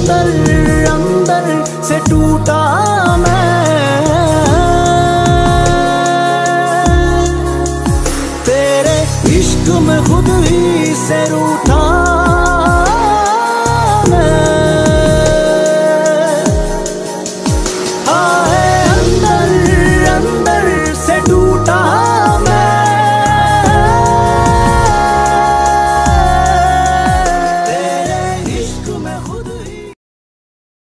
अंदर अंदर से टूटा मैं, तेरे इश्क में खुद ही